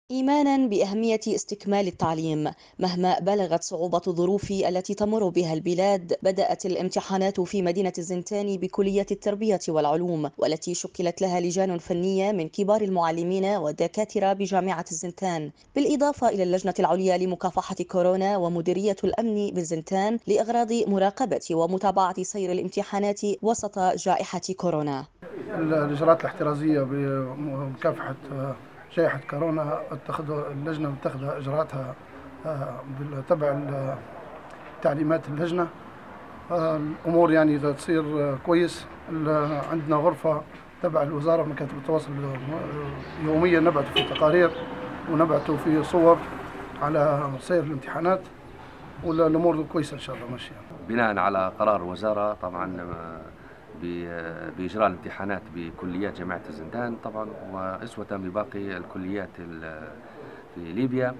إيمانا بأهمية استكمال التعليم مهما بلغت صعوبة الظروف التي تمر بها البلاد. بدأت الامتحانات في مدينة الزنتان بكلية التربية والعلوم، والتي شكلت لها لجان فنية من كبار المعلمين والدكاترة بجامعة الزنتان، بالإضافة إلى اللجنة العليا لمكافحة كورونا ومديرية الأمن بالزنتان لإغراض مراقبة ومتابعة سير الامتحانات وسط جائحة كورونا. الإجراءات الاحترازية بمكافحة جائحة كورونا اللجنة متخذ إجراءاتها تبع تعليمات اللجنة. الأمور يعني تصير كويس. عندنا غرفة تبع الوزارة مكاتب التواصل يوميا نبعث في تقارير ونبعث في صور على سير الامتحانات، والأمور كويسة إن شاء الله ماشية. بناء على قرار الوزارة طبعا بإجراء الامتحانات بكليات جامعة الزندان طبعا وأسوة بباقي الكليات في ليبيا.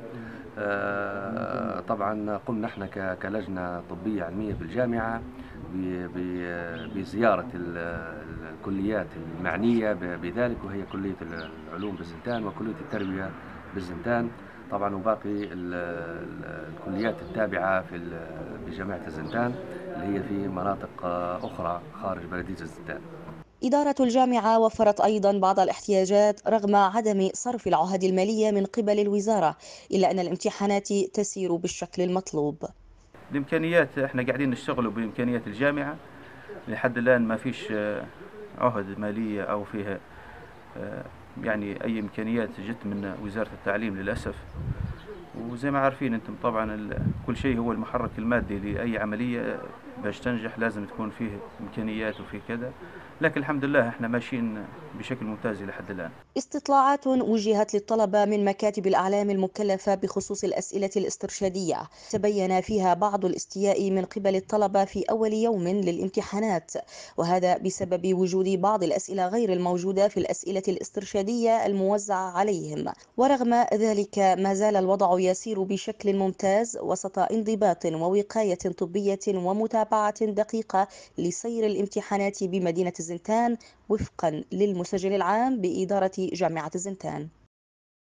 طبعا قمنا نحن كلجنة طبية علمية بالجامعة بزيارة الكليات المعنية بذلك، وهي كلية العلوم بالزنتان وكلية التربية بالزنتان طبعا، وباقي الكليات التابعة بجامعة الزنتان اللي هي في مناطق أخرى خارج بلدية الزنتان. إدارة الجامعة وفرت أيضا بعض الاحتياجات رغم عدم صرف العهد المالية من قبل الوزارة، إلا أن الامتحانات تسير بالشكل المطلوب. الإمكانيات احنا قاعدين نشتغلوا بإمكانيات الجامعة لحد الآن، ما فيش عهد مالية أو فيها يعني أي إمكانيات جت من وزارة التعليم للأسف. وزي ما عارفين أنتم طبعا كل شيء هو المحرك المادي لأي عملية باش تنجح لازم تكون فيه إمكانيات وفيه كذا، لكن الحمد لله احنا ماشيين بشكل ممتاز لحد الآن. استطلاعات وجهت للطلبة من مكاتب الأعلام المكلفة بخصوص الأسئلة الاسترشادية تبين فيها بعض الاستياء من قبل الطلبة في أول يوم للامتحانات، وهذا بسبب وجود بعض الأسئلة غير الموجودة في الأسئلة الاسترشادية الموزعة عليهم. ورغم ذلك ما زال الوضع يسير بشكل ممتاز وسط انضباط ووقاية طبية ومتابعة دقيقة لسير الامتحانات بمدينة الزنتان وفقا للمسجل العام بإدارة جامعة الزنتان.